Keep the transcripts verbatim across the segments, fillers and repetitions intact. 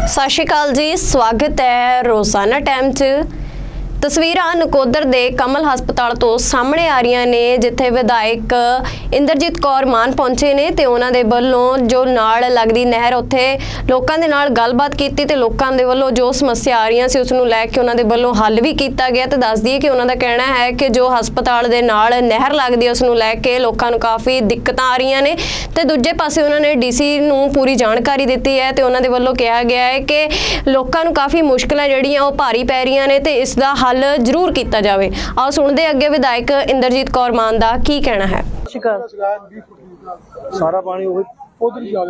सत श्री अकाल जी, स्वागत है रोजाना टाइम च। तस्वीरां नकोदर दे कमल हस्पताल तो सामने आ रही ने, जिथे विधायक इंद्रजीत कौर मान पहुंचे ने ते उन्हां दे वल्लों जो नाल लगदी नहर उत्थे लोकां दे नाल गलबात कीती ते लोकां दे वल्लों जो समस्या आ रही सी उस नूं लैके उन्हां दे वल्लों हल भी कीता गया। ते दस दईए कि उन्हां दा कहना है कि जो हस्पताल दे नाल नहर लगदी उस नूं लैके लोकां नूं काफ़ी दिक्कतां आ रही ने ते दूजे पासे उन्होंने डीसी नूं पूरी जानकारी दी है ते उन्हां दे वल्लों कहा गया है कि लोकां नूं काफ़ी मुश्किलां जिहड़ियां ओह भारी पै रही ने ते इस दा हल जरूर किया जाए। आओ सुनते अगे विधायक इंद्रजीत कौर मान दा की कहना है। सारा पानी उधर ही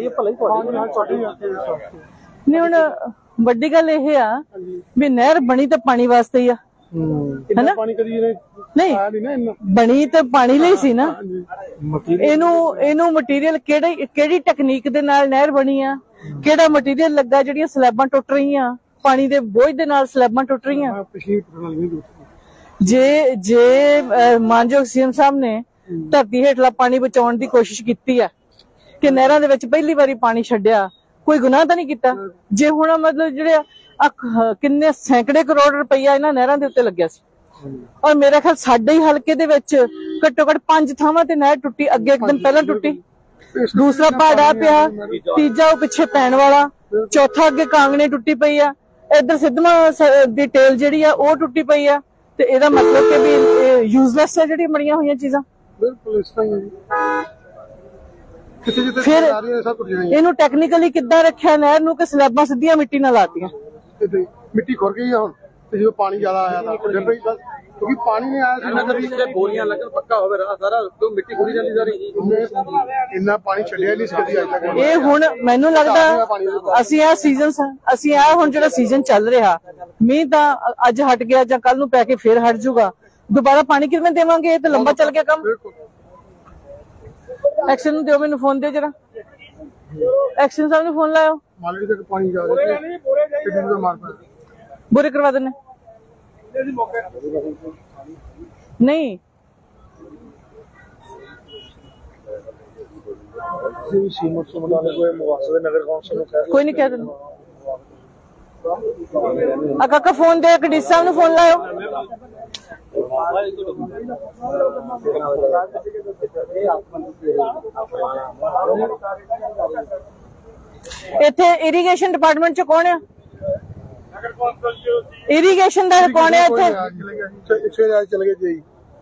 नहीं हुण वड्डी गल इह आ भी नहर बनी तो पानी वास्ते ही आ, है ना? नहीं बनी तो पानी ਲਈ ਸੀ ना। ਇਹਨੂੰ ਇਹਨੂੰ ਮਟੀਰੀਅਲ ਕਿਹੜੀ ਕਿਹੜੀ ਟੈਕਨੀਕ ਦੇ ਨਾਲ ਨਹਿਰ ਬਣੀ ਆ, ਕਿਹੜਾ ਮਟੀਰੀਅਲ ਲੱਗਾ, ਜਿਹੜੀਆਂ ਸਲੈਬਾਂ ਟੁੱਟ ਰਹੀਆਂ पानी दे बोझ दे नाल स्लैबां टुट रही। जे जे मानयोग सीएम साहब ने धरती हेठला पानी बचाउण दी कोशिश कीती है कि नहरां दे विच पहली वारी पानी छड्डिया, कोई गुनाह तां नहीं कीता। जे हुण मतलब जिहड़े किन्ने सैकड़े करोड़ रुपया इन्हां नहरां दे उत्ते लग्गिया सी और मेरा ख्याल साडे ही हलके दे विच घट्टो घट्ट पंज थावां ते नहर टुट्टी, अगे एक दिन पहला टुट्टी, दूसरा पहाड़ा पिया, तीजा ओह पिछे पैण वाला, चौथा अगे कांगणे टुट्टी पई आ, इधर सिद्धमा दी टेल जिहड़ी आ ओह टुट्टी पई आ। ते इहदा मतलब कि भी यूजलेस है जिहड़ी बणीਆਂ होईਆਂ चीज़ां। बिल्कुल इस तरह ही किथे किथे फिर आ रही है सब टुट जाएंगे। इहनू टेक्निकली किद्दां रखिया नहर नू कि स्लैबां सिद्धियां मिट्टी नाल लातीਆਂ। मिट्टी खुर गई है हुण ते जो पानी ज्यादा आया था क्योंकि पानी नहीं आया सी बोरियां लगन पक्का होवे रहा सारा तो मिट्टी खुरी जांदी सारी इन्ना पानी छड्डिया नहीं सकदी अज तक। ਇਹ ਹੁਣ ਮੈਨੂੰ ਲੱਗਦਾ ਅਸੀਂ ਇਹ ਸੀਜ਼ਨ ਅਸੀਂ ਇਹ ਹੁਣ ਜਿਹੜਾ ਸੀਜ਼ਨ ਚੱਲ ਰਿਹਾ ਮੀਂਹ ਤਾਂ ਅੱਜ ਹਟ ਗਿਆ ਜਾਂ ਕੱਲ ਨੂੰ ਪੈ ਕੇ ਫੇਰ ਹਟ ਜਾਊਗਾ, ਦੁਬਾਰਾ ਪਾਣੀ ਕਿਵੇਂ ਦੇਵਾਂਗੇ? ਇਹ ਤਾਂ ਲੰਬਾ ਚੱਲ ਗਿਆ ਕੰਮ। ਐਕਸ਼ਨ ਨੂੰ ਦਿਓ, ਮੈਨੂੰ ਫੋਨ ਦਿਓ ਜਰਾ, ਐਕਸ਼ਨ ਸਾਹਿਬ ਨੂੰ ਫੋਨ ਲਾਇਓ। ਮਾਲੜੀ ਤੱਕ ਪਾਣੀ ਜਾ ਰਿਹਾ ਨਹੀਂ ਬੋਰੇ ਜਾਈ ਮਾਰ ਪਾ ਬੋਰੇ ਕਰਵਾ ਦੇਣੇ नहीं कोई नहीं कह देना। काका फोन दे, डी साहब ने फोन लाओ। इत्थे इरीगेशन डिपार्टमेंट च कौन है? इरीगेशन दा कौन है इत्थे? चल गए जी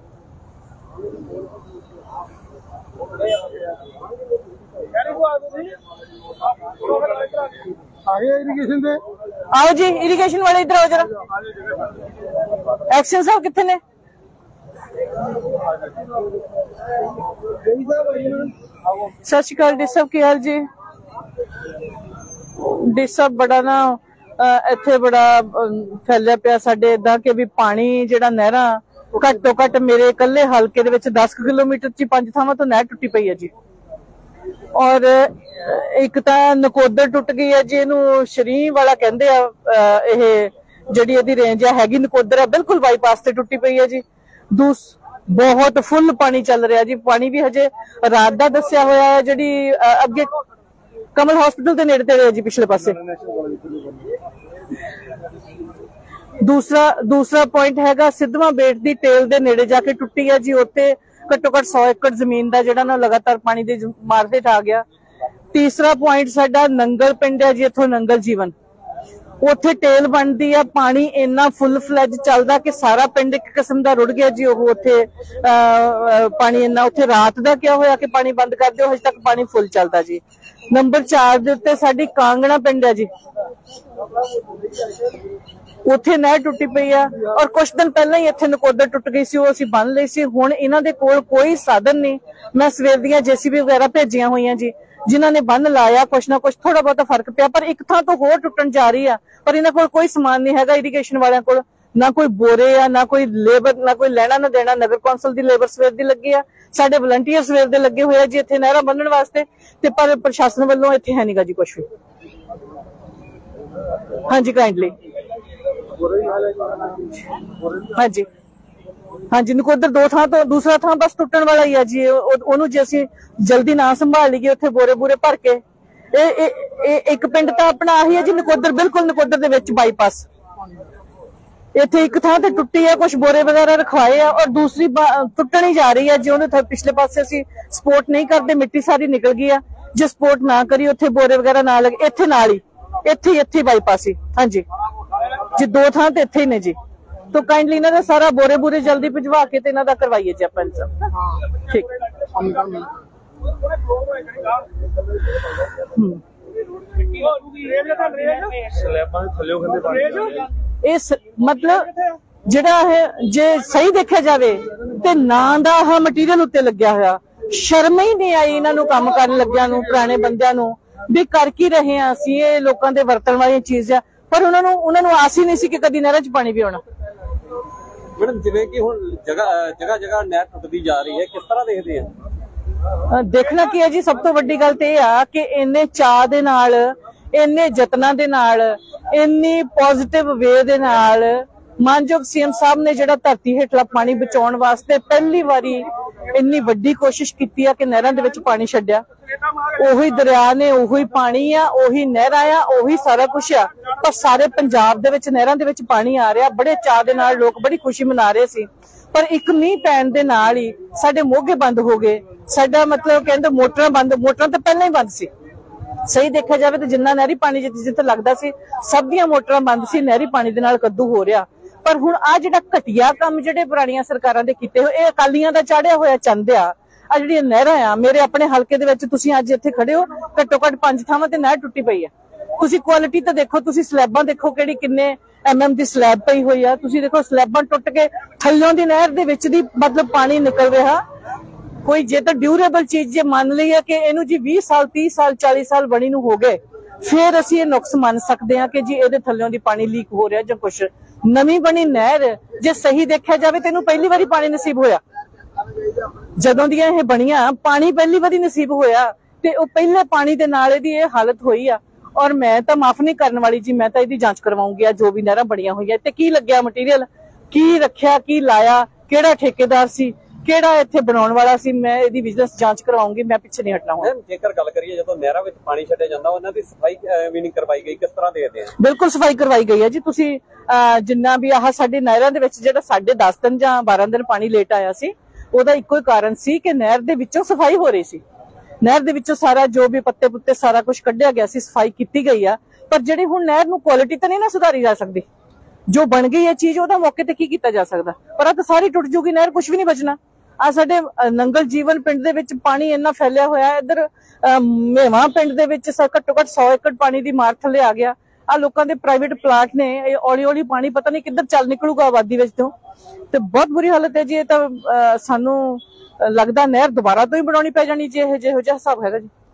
इरीगेशन से आओ जी, इरीगेशन वाले इधर आओ जरा। एक्शन साहब कितने ने? सत श्री अकाल डी साहब, की हाल जी? डी साहब बड़ा ना ਇੱਥੇ बड़ा फैलिया पिया ਸਾਡੇ ਇਦਾਂ ਕਿ ਵੀ ਪਾਣੀ ਜਿਹੜਾ ਨਹਿਰਾਂ ਘੱਟ ਤੋਂ ਘੱਟ ਮੇਰੇ ਇਕੱਲੇ ਹਲਕੇ ਦੇ ਵਿੱਚ दस ਕਿਲੋਮੀਟਰ ਚ ਪੰਜ ਥਾਵਾਂ ਤੋਂ ਨਹਿਰ ਟੁੱਟੀ ਪਈ ਹੈ ਜੀ। ਔਰ ਇੱਕ ਤਾਂ ਨਕੋਦਰ ਟੁੱਟ ਗਈ ਹੈ ਜੀ, ਇਹਨੂੰ ਸ਼ਰੀਂ ਵਾਲਾ ਕਹਿੰਦੇ ਆ, ਇਹ ਜਿਹੜੀ ਇਹਦੀ ਰੇਂਜ ਆ ਹੈਗੀ ਨਕੋਦਰ ਆ, ਬਿਲਕੁਲ ਬਾਈਪਾਸ ਤੇ ਟੁੱਟੀ ਪਈ ਹੈ ਜੀ। ਦੂਸ ਬਹੁਤ ਫੁੱਲ ਪਾਣੀ ਚੱਲ ਰਿਹਾ ਜੀ, ਪਾਣੀ ਵੀ ਹਜੇ ਰਾਤ ਦਾ ਦੱਸਿਆ ਹੋਇਆ ਹੈ। ਜਿਹੜੀ ਅੱਗੇ कमल हॉस्पिटल के नेड़े तेड़े जी पिछले पासे। दूसरा दूसरा पॉइंट हैगा सिद्धवा बेट दी टेल दे नेड़े जाके टुट्टी है जी, उत्ते घट्टो घट्ट सौ एकड़ जमीन दा जिहड़ा ना लगातार पानी दे मार हेठ आ गया। तीसरा पॉइंट साडा नंगल पिंड है जी, इत्थों नंगल जीवन, उत्थे टेल बनदी है, पानी इन्ना फुल फ्लैज चलदा कि सारा पिंड एक किस्म दा रुड़ गया जी। ओह उत्थे पानी इन्ना, उत्थे रात दा क्या होया कि पानी बंद कर दिओ, हजे तक पानी फुल चलदा जी। नंबर चार दे उत्ते साडी कांगड़ा पिंड है जी, उत्थे नहर टुट्टी पई है और कुछ दिन पहले ही इत्थे नकोदर टुट गई सी, ओह असीं बन लई सी। हुण इन्हां दे कोल कोई साधन नहीं, मैं सवेर दीयां जेसीबी वगैरह भेजियां होईयां जी, जिन्हां ने बंद लाया, कुछ ना कुछ थोड़ा बहुत फर्क पिया, पर एक थां तो होर टुटन जा रही है। पर इन्हां कोल कोई समान नहीं हैगा इरीगेशन वालियां कोल, ना कोई बोरे आ, ना कोई लेबर, ना कोई लेना ना देना। नगर कौंसल दी लेबर सवेर दी लगी है, साडे वलंटियर सवेर दे लगे हुए जी इत्थे नहरां बन्नण वास्ते, ते पर प्रशासन वल्लों इत्थे है नहीं गा जी कुछ भी। हाँ जी काइंडली, हाँ जी हाँ जी, नकोदर दो थां तो दूसरा थां बस टुटन वाला ही है जी। ओनू जे असीं जल्दी ना संभाल लीए उत्थे बोरे बोरे भर के ਇਹ ਇੱਕ ਪਿੰਡ ਤਾਂ ਆਪਣਾ ਆਹੀ ਹੈ ਜੀ, ਨਕੋਦਰ, ਬਿਲਕੁਲ ਨਕੋਦਰ ਦੇ ਵਿੱਚ ਬਾਈਪਾਸ। ਇੱਥੇ ਇੱਕ ਥਾਂ ਤੇ ਟੁੱਟੀ ਹੈ, ਕੁਝ ਬੋਰੇ ਵਗੈਰਾ ਰਖਵਾਏ ਆ, ਔਰ ਦੂਸਰੀ ਟੁੱਟਣ ਹੀ ਜਾ ਰਹੀ ਹੈ। ਜੇ ਉਹਨੇ ਪਿਛਲੇ ਪਾਸੇ ਅਸੀਂ ਸਪੋਰਟ ਨਹੀਂ ਕਰਦੇ, ਮਿੱਟੀ ਸਾਰੀ ਨਿਕਲ ਗਈ ਆ। ਜੇ ਸਪੋਰਟ ਨਾ ਕਰੀ, ਉੱਥੇ ਬੋਰੇ ਵਗੈਰਾ ਨਾ ਲੱਗੇ, ਇੱਥੇ ਨਾਲ ਹੀ ਇੱਥੇ ਇੱਥੇ ਬਾਈਪਾਸ ਹੀ। ਹਾਂਜੀ ਜੀ, ਦੋ ਥਾਂ ਤੇ ਇੱਥੇ ਹੀ ਨੇ ਜੀ। तो काइंडली इन्हों का सारा बोरे बूरे जल्दी भिजवा के ते इन्हों का करवाइए जी अपन सब। ठीक इस मतलब जिहड़ा है जे सही देखा जाए ते ना दा हा मटीरियल उत्ते लग्या होया, शर्म ही नहीं आई इन्हां नूं काम करन लग्गियां नूं, पुराने बंदियां नूं भी कर की रहे हां असीं, ये लोकां दे वरतण वाली चीज़ आ, पर उन्हां नूं उन्हां नूं आस ही नहीं सी कि कदी नहरां च पानी भी आउणा। मैडम जिवें कि हुण जगह जगह जगह नहर टुटदी जा रही है, किस तरह देखदे हैं? देखना की है जी, सब तो वड्डी गल ते आ कि इन्ने चाह दे नाल, इन्ने जतनां दे नाल, इन्नी पॉजिटिव वे दे नाल मानयोग सीएम साहब ने जिहड़ा धरती हेठला पानी बचाउण वास्ते पहली वारी इन्नी वड्डी कोशिश कीती है कि नहरां दे विच पानी छड्डिया। ओही दरिया ने, ओही पानी आ, ओही नहरां आ, ओही सारा कुछ आ, पर सारे पंजाब दे विच नहरां दे विच पानी आ रहा। बड़े चाह दे नाल लोग बड़ी खुशी मना रहे सी, पर एक मींह पैण दे नाल ही साडे मोगे बंद हो गए। साडा मतलब कहंदे मोटरां बंद, मोटरां तो पहले ही बंद सी। सही देखा जाए तो जिन्ना नहरी पानी जिथे जिथे लगदा सी सब दियां मोटरां बंद सी, नहरी पानी दे नाल कद्दू हो रहा। पर हुण आ जिहड़ा घटिया काम जिहड़े पुराणियां सरकारां दे कीते होए, इह अकालियां दा चाढ़िया होया चंद आ। आ जिहड़ियां नहरां आ, मेरे अपने हलके दे विच तुसीं अज इत्थे खड़े हो, घट्टो घट्ट पंज थावां ते नहर टुੱਟੀ पई आ। तुसीं क्वालिटी तो देखो, तुसीं स्लैबां देखो किहड़ी किन्ने एम एम दी स्लैब पई होई आ। तुसीं देखो स्लैबां टुੱਟ के थल्लों दी नहर दे विच दी मतलब पानी निकल रहा। कोई जे तो ड्यूरेबल चीज जे मान ली है कि इनू जी बीस साल तीस साल चालीस साल बनी नू हो गए, फिर असी ये नुक्स मान सकते हैं कि जी ये थल्लों दी पानी लीक हो रहा जो कुछ। नवी बनी नहर जे सही देखा जाए तो इनू पहली बारी पानी नसीब होया, जदों दियां ये बनियां पानी पहली बारी नसीब होया, ते ओ पहले पानी दे नाल इहदी ये हालत होई आ। और मैं तो माफ नहीं करने वाली जी, मैं तो इसकी जांच करवाऊंगी। जो भी नहरां बनियां होईयां ते की लग्या मटीरियल, की रखिया, की लाया, किहड़ा ठेकेदार सी, ਕਿਹੜਾ ਇੱਥੇ ਬਣਾਉਣ ਵਾਲਾ ਸੀ, ਮੈਂ ਇਹਦੀ ਵਿਜੀਲੈਂਸ ਜਾਂਚ ਕਰਵਾਉਂਗੀ। ਮੈਂ ਪਿੱਛੇ ਨਹੀਂ ਹਟਣਾ ਹਾਂ। ਜੇਕਰ ਗੱਲ ਕਰੀਏ ਜਦੋਂ ਨਹਿਰਾਂ ਵਿੱਚ ਪਾਣੀ ਛੱਡਿਆ ਜਾਂਦਾ ਉਹਨਾਂ ਦੀ ਸਫਾਈ ਵੀ ਨਹੀਂ ਕਰਵਾਈ ਗਈ, ਕਿਸ ਤਰ੍ਹਾਂ ਦੇਖਦੇ ਆ? ਬਿਲਕੁਲ ਸਫਾਈ ਕਰਵਾਈ ਗਈ ਹੈ ਜੀ। ਤੁਸੀਂ ਜਿੰਨਾ ਵੀ ਆਹ ਸਾਡੇ ਨਹਿਰਾਂ ਦੇ ਵਿੱਚ ਜਿਹੜਾ ਸਾਡੇ ਦਸ ਦਿਨ ਜਾਂ ਬਾਰਾਂ ਦਿਨ ਪਾਣੀ ਲੇਟ ਆਇਆ ਸੀ, ਉਹਦਾ ਇੱਕੋ ਹੀ ਕਾਰਨ ਸੀ ਕਿ ਨਹਿਰ ਦੇ ਵਿੱਚੋਂ ਸਫਾਈ ਹੋ ਰਹੀ ਸੀ। ਨਹਿਰ ਦੇ ਵਿੱਚੋਂ ਸਾਰਾ ਜੋ ਵੀ ਪੱਤੇ ਪੁੱਤੇ ਸਾਰਾ ਕੁਝ ਕੱਢਿਆ ਗਿਆ ਸੀ, ਸਫਾਈ ਕੀਤੀ ਗਈ ਆ। ਪਰ ਜਿਹੜੀ ਹੁਣ ਨਹਿਰ ਨੂੰ ਕੁਆਲਿਟੀ ਤਾਂ ਨਹੀਂ ਨਾ ਸੁਧਾਰੀ ਜਾ ਸਕਦੀ, ਜੋ ਬਣ ਗਈ ਹੈ ਚੀਜ਼ ਉਹਦਾ ਮੌਕੇ ਤੇ ਕੀ ਕੀਤਾ ਜਾ ਸਕਦਾ। ਪਰ ਆ ਤਾਂ ਸਾਰੀ ਟੁੱਟ ਜੂਗੀ ਨਹਿਰ, ਕੁਝ ਵੀ ਨਹੀਂ ਬਚਣਾ। ਆ ਸਾਡੇ ਨੰਗਲ ਜੀਵਨ ਪਿੰਡ ਦੇ ਵਿੱਚ ਪਾਣੀ ਇੰਨਾ ਫੈਲਿਆ ਹੋਇਆ, ਇੱਧਰ ਮੇਵਾ ਪਿੰਡ ਦੇ ਵਿੱਚ ਘੱਟੋ ਘੱਟ ਸੌ ਏਕੜ ਪਾਣੀ ਦੀ ਮਾਰ ਥੱਲੇ ਆ ਗਿਆ। ਆ ਲੋਕਾਂ ਦੇ ਪ੍ਰਾਈਵੇਟ ਪਲਾਟ ਨੇ, ਇਹ ਹੌਲੀ ਹੌਲੀ ਪਾਣੀ ਪਤਾ ਨਹੀਂ ਕਿੱਧਰ ਚੱਲ ਨਿਕਲੂਗਾ ਆਬਾਦੀ ਵਿੱਚ ਤੋਂ, ਤੇ ਬਹੁਤ ਬੁਰੀ ਹਾਲਤ ਹੈ ਜੀ। ਇਹ ਤਾਂ ਸਾਨੂੰ ਲੱਗਦਾ ਨਹਿਰ ਦੁਬਾਰਾ ਤੋਂ ਹੀ ਬਣਾਉਣੀ ਪੈ ਜਾਣੀ ਜੇ ਇਹੋ ਜਿਹਾ ਹਿਸਾਬ ਹੈਗਾ ਜੀ।